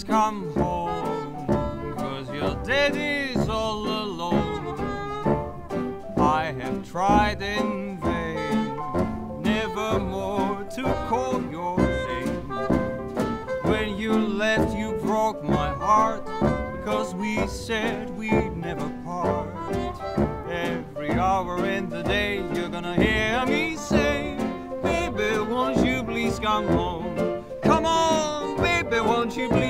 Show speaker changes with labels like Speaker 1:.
Speaker 1: come home, 'cause your daddy's all alone. I have tried in vain, never more to call your name. When you left, you broke my heart, 'cause we said we'd never part. Every hour in the day, you're gonna hear me say, baby, won't you please come home? Come on, baby, won't you please